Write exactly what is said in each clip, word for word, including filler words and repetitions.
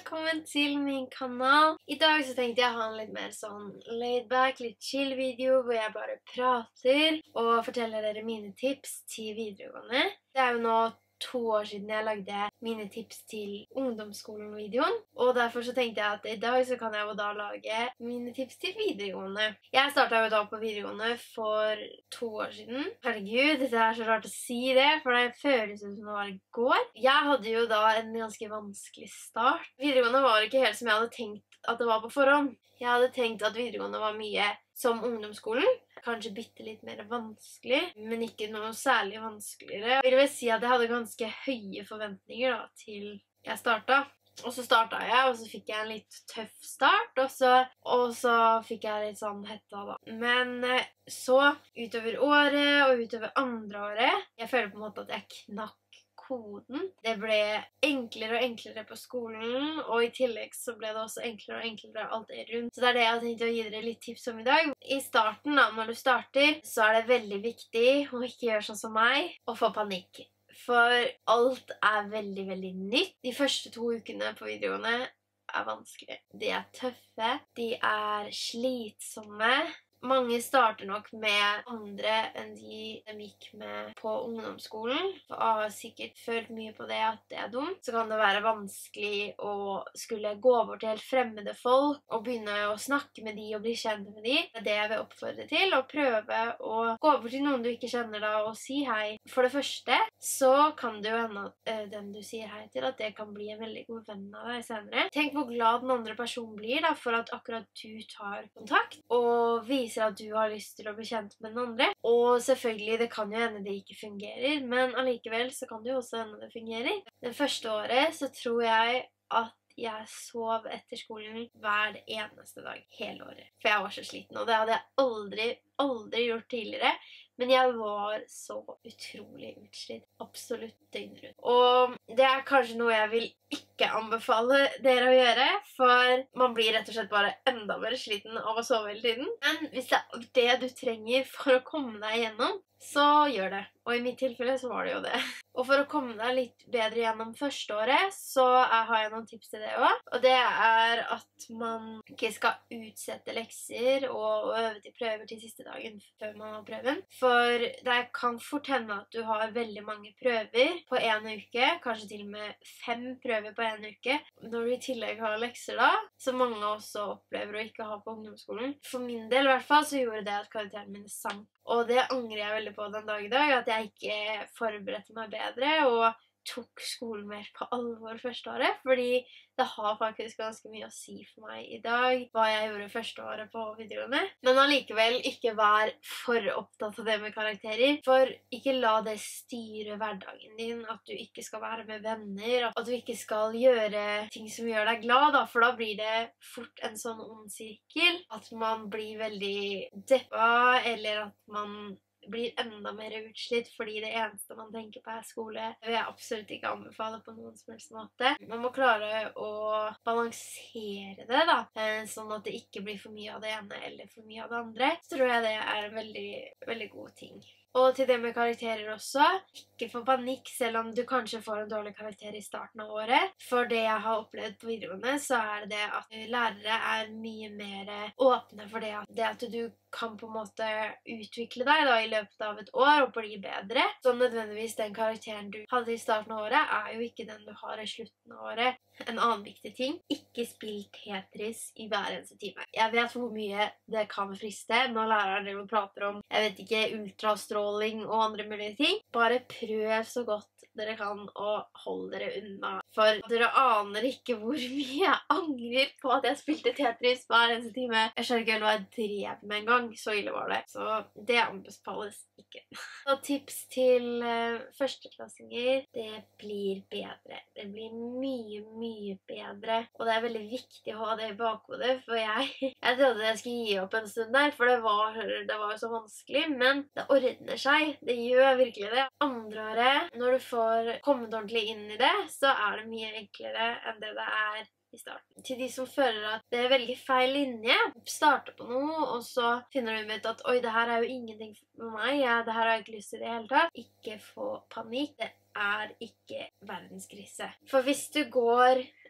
velkommen til min kanal. I dag så tenkte jeg å ha en litt mer sånn laid back, litt chill video hvor jeg bare prater og forteller dere mine tips til videregående. Det er jo nå to år siden jeg lagde mine tips til ungdomsskolen-videoen, og derfor så tenkte jeg at i dag så kan jeg jo da lage mine tips til videregående. Jeg startet jo da på videregående for to år siden. Herregud, det er så rart å si det, for det føles som det var i går. Jeg hadde jo da en ganske vanskelig start. Videregående var ikke helt som jeg hadde tenkt at det var på forhånd. Jeg hadde tenkt at videregående var mye som ungdomsskolen. Kanskje bitte litt mer vanskelig, men ikke noe særlig vanskeligere. Jeg vil vel si at jeg hadde ganske høye forventninger da, til jeg startet. Og så startet jeg, og så fikk jeg en litt tøff start, og så, og så fikk jeg litt sånn hetta da. Men så, utover året og utover andre året, jeg føler på en måte at jeg knakk koden. Det ble enklere og enklere på skolen, og i tillegg så ble det også enklere og enklere alt det rundt. Så det er det jeg har tenkt å gi dere litt tips om i dag. I starten da, når du starter, så er det veldig viktig å ikke gjøre sånn som meg, og få panikk. For alt er veldig, veldig nytt. De første to ukene på videregående er vanskelig. De er tøffe, de er slitsomme. Mange starter nok med andre enn de de gikk med på ungdomsskolen. Og har sikkert følt mye på det at det er dumt. Så kan det være vanskelig å skulle gå bort til helt fremmede folk og begynne å snakke med de og bli kjent med de. Det er det jeg vil oppfordre til, å prøve å gå bort til noen du ikke kjenner da og si hei. For det første så kan det jo hende at uh, den du sier hei til, at det kan bli en veldig god venn av deg senere. Tenk hvor glad den andre personen blir da, for at akkurat du tar kontakt og viser at du har lyst til å bli kjent med den andre. Og selvfølgelig, det kan jo hende det ikke fungerer, men allikevel så kan det jo også hende det fungerer. Det første året så tror jeg at jeg sov etter skolen hver eneste dag, hele året. For jeg var så sliten, og det hadde jeg aldri, aldri gjort tidligere. Men jeg var så utrolig utslitt. Absolutt døgnet rundt. Og det er kanskje noe jeg vil ikke anbefale dere å gjøre, for man blir rett og slett bare enda mer sliten av å sove hele tiden. Men hvis det er det du trenger for å komme deg gjennom, så gjør det. Og i mitt tilfelle så var det jo det. Og for å komme deg litt bedre gjennom første året, så har jeg noen tips til det også. Og det er at man ikke skal utsette lekser og øve til prøver til siste dagen før man har prøven. For det kan fort hende at du har veldig mange prøver på en uke, kanskje til og med fem prøver på en uke. Når du i tillegg har lekser da, så mange også opplever å ikke ha på ungdomsskolen. For min del i hvert fall så gjorde det at karakteren min sank. Og det angrer jeg veldig på den dag i dag, at jeg ikke forberedte meg bedre og tok skolen mer på alvor første året, fordi det har faktisk ganske mye å si for meg i dag hva jeg gjorde første året på videregående. Men allikevel ikke vær for opptatt av det med karakterer, for ikke la det styre hverdagen din, at du ikke skal være med venner, at du ikke skal gjøre ting som gjør deg glad, da, for da blir det fort en sånn ond sirkel, at man blir veldig deppa, eller at man blir enda mer utslitt fordi det eneste man tenker på er skole. Det vil jeg absolutt ikke anbefale på noen som helst måte. Man må klare å balansere det da, sånn at det ikke blir for mye av det ene eller for mye av det andre. Så tror jeg det er en veldig, veldig god ting. Og til det med karakterer også, ikke få panikk selv om du kanskje får en dårlig karakter i starten av året. For det jeg har opplevd på videregående, så er det at lærere er mye mer åpne for det at, det at du kan på en måte utvikle deg da, i løpet av et år og bli bedre. Så nødvendigvis den karakteren du hadde i starten av året er jo ikke den du har i slutten av året. En annen viktig ting, ikke spill Tetris i hver eneste time. Jeg vet hvor mye det kan friste når læreren prater om, jeg vet ikke, ultrastråling og andre mulige ting. Bare prøv så godt dere kan å holde dere unna. For dere aner ikke hvor mye jeg angrer på at jeg spilte Tetris hver eneste time. Jeg skjønner ikke hva jeg drev med en gang, så ille var det. Så det anbefales ikke. Så tips til uh, førsteklassinger, det blir bedre. Det blir mye, mye bedre. Og det er veldig viktig å ha det i bakhodet, for jeg, jeg trodde jeg skulle gi opp en stund der, for det var, det var jo så vanskelig, men det ordner seg. Det gjør virkelig det. Andre året, når du får kommet ordentlig inn i det, så er det mye enklere enn det det er i starten. Til de som føler at det er veldig feil linje, starter på noe, og så finner du ut at oi, det her er jo ingenting for meg, ja, det her har jeg ikke lyst til det hele tatt. Ikke få panikk. Det er ikke verdenskrise. For hvis du går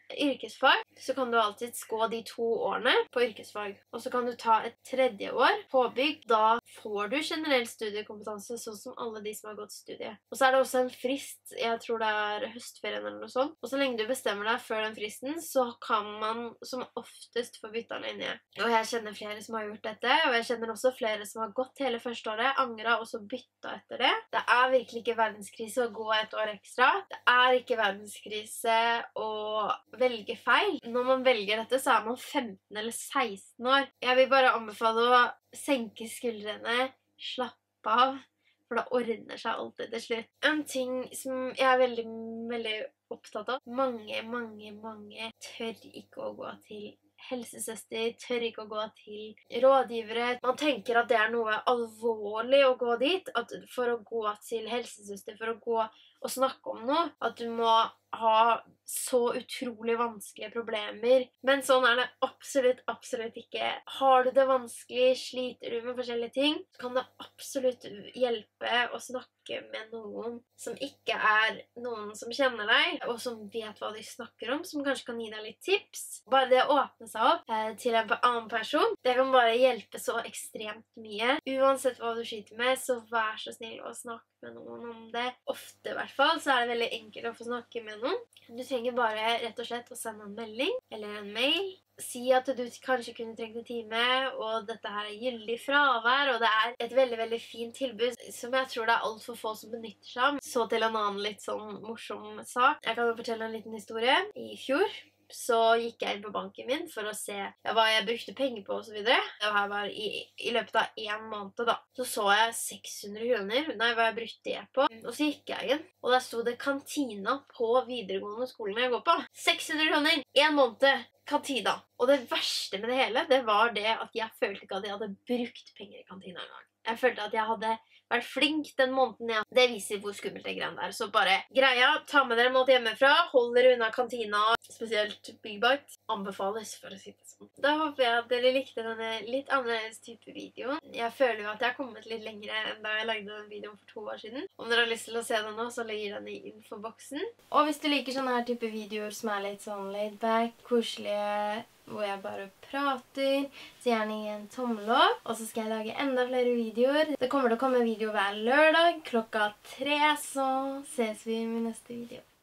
yrkesfag, så kan du alltid gå de to årene på yrkesfag. Og så kan du ta et tredje år påbygg. Da får du generell studiekompetanse, sånn som alle de som har gått studie. Og så er det også en frist, jeg tror det er høstferien eller noe sånt. Og så lenge du bestemmer deg før den fristen, så kan man som oftest få bytta linje. Og jeg kjenner flere som har gjort dette, og jeg kjenner også flere som har gått hele første året, angret og så bytta etter det. Det er virkelig ikke verdenskrise å gå et år ekstra. Det er ikke verdenskrise å velge feil. Når man velger dette, så er man femten eller seksten år. Jeg vil bare anbefale å senke skuldrene, slappe av, for da ordner seg alltid til slutt. En ting som jeg er veldig, veldig opptatt av, mange, mange, mange tør ikke å gå til helsesøster, tør ikke å gå til rådgivere. Man tenker at det er noe alvorlig å gå dit, at for å gå til helsesøster, for å gå og snakke om noe, at du må ha så utrolig vanskelige problemer. Men sånn er det absolutt, absolutt ikke. Har du det vanskelig, sliter du med forskjellige ting, så kan det absolutt hjelpe å snakke med noen som ikke er noen som kjenner deg, og som vet hva de snakker om, som kanskje kan gi deg litt tips. Bare det å åpne seg opp eh, til en annen person, det kan bare hjelpe så ekstremt mye. Uansett hva du sliter med, så vær så snill å snakke med noen om det. Ofte i hvert fall, så er det veldig enkelt å få snakke med noen. Du trenger bare rett og slett å sende en melding eller en mail. Si at du kanskje kunne trengt en time, og dette her er gyldig fravær, og det er et veldig, veldig fint tilbud som jeg tror det er alt for få som benytter seg av. Så til en annen litt sånn morsom sak. Jeg kan jo fortelle en liten historie. I fjor så gikk jeg inn på banken min for å se ja, hva jeg brukte penger på og så videre. Det her var i, i løpet av en måned da. Så så jeg seks hundre kroner, nei, hva jeg brukte det på. Og så gikk jeg inn, og der stod det kantina på videregående skolen jeg går på. seks hundre kroner, en måned, kantina. Og det verste med det hele, det var det at jeg følte ikke at jeg hadde brukt penger i kantina en gang. Jeg følte at jeg hadde vært flink den måneden, ja. Det viser hvor skummelt det greiene der. Så bare greia, ta med dere mat hjemmefra, hold dere unna kantina, spesielt Big Bite. Anbefales, for å si det sånn. Da håper jeg at dere likte denne litt annerledes type video. Jeg føler jo at jeg har kommet litt lengre enn da jeg lagde den videoen for to år siden. Om dere har lyst til å se den nå, så legger den i infoboksen. Og hvis du liker sånne her type videoer som er litt sånn laid back, koselige, hvor jeg bare prater, så gjerne gi en tommel opp. Og så skal jeg lage enda flere videoer. Det kommer til å komme video hver lørdag klokka tre, så ses vi i min neste video.